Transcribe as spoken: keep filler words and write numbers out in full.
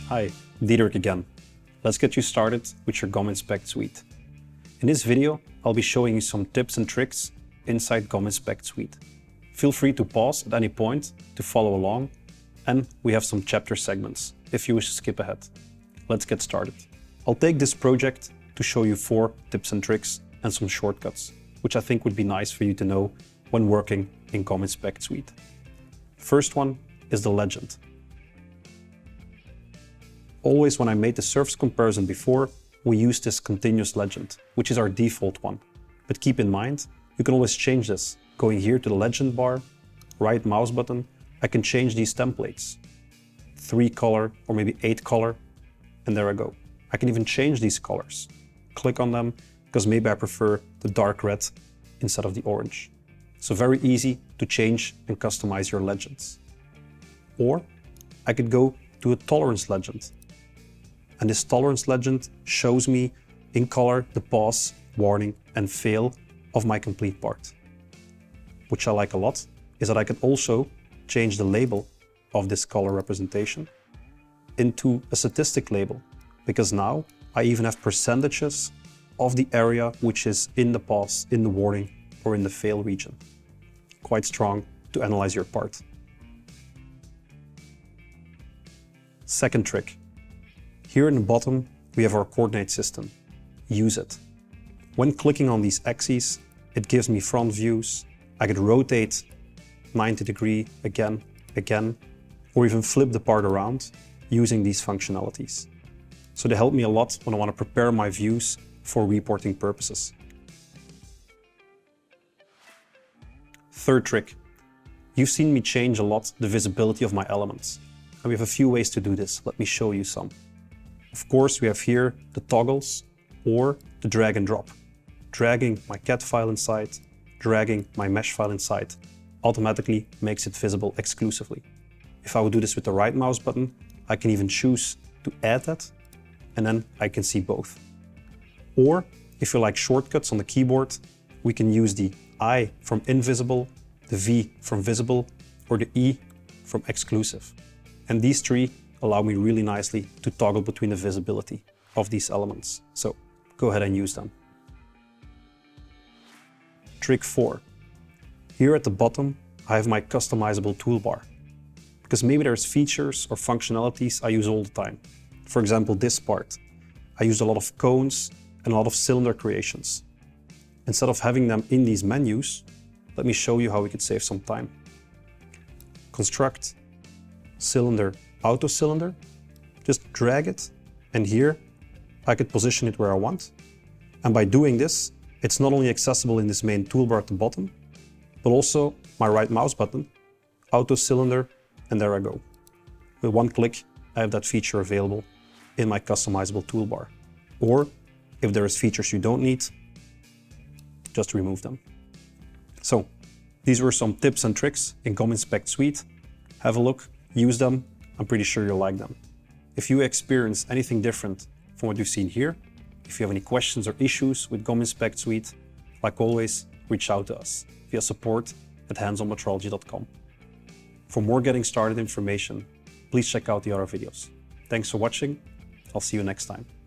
Hi, Diederik again. Let's get you started with your GOM Inspect suite. In this video, I'll be showing you some tips and tricks inside GOM Inspect suite. Feel free to pause at any point to follow along, and we have some chapter segments if you wish to skip ahead. Let's get started. I'll take this project to show you four tips and tricks and some shortcuts, which I think would be nice for you to know when working in GOM Inspect suite. First one is the legend. Always when I made the surface comparison before, we used this continuous legend, which is our default one. But keep in mind, you can always change this. Going here to the legend bar, right mouse button, I can change these templates. Three color or maybe eight color, and there I go. I can even change these colors. Click on them, because maybe I prefer the dark red instead of the orange. So very easy to change and customize your legends. Or I could go to a tolerance legend. And this tolerance legend shows me in color the pause, warning and fail of my complete part. Which I like a lot is that I can also change the label of this color representation into a statistic label, because now I even have percentages of the area which is in the pause, in the warning or in the fail region. Quite strong to analyze your part. Second trick. Here in the bottom, we have our coordinate system. Use it. When clicking on these axes, it gives me front views. I could rotate ninety degree again, again, or even flip the part around using these functionalities. So they help me a lot when I want to prepare my views for reporting purposes. Third trick. You've seen me change a lot the visibility of my elements. And we have a few ways to do this. Let me show you some. Of course, we have here the toggles or the drag and drop. Dragging my C A D file inside, dragging my mesh file inside automatically makes it visible exclusively. If I would do this with the right mouse button, I can even choose to add that, and then I can see both. Or if you like shortcuts on the keyboard, we can use the I from invisible, the V from visible, or the E from exclusive. And these three allow me really nicely to toggle between the visibility of these elements. So go ahead and use them. Trick four. Here at the bottom, I have my customizable toolbar. Because maybe there's features or functionalities I use all the time. For example, this part. I use a lot of cones and a lot of cylinder creations. Instead of having them in these menus, let me show you how we could save some time. Construct cylinder auto cylinder, just drag it, and here I could position it where I want. And by doing this, it's not only accessible in this main toolbar at the bottom, but also my right mouse button, auto cylinder, and there I go. With one click, I have that feature available in my customizable toolbar. Or if there is features you don't need, just remove them. So these were some tips and tricks in GOM Inspect suite. Have a look, use them. I'm pretty sure you'll like them. If you experience anything different from what you've seen here, if you have any questions or issues with GOM Inspect suite, like always, reach out to us via support at hands on metrology dot com. For more getting started information, please check out the other videos. Thanks for watching. I'll see you next time.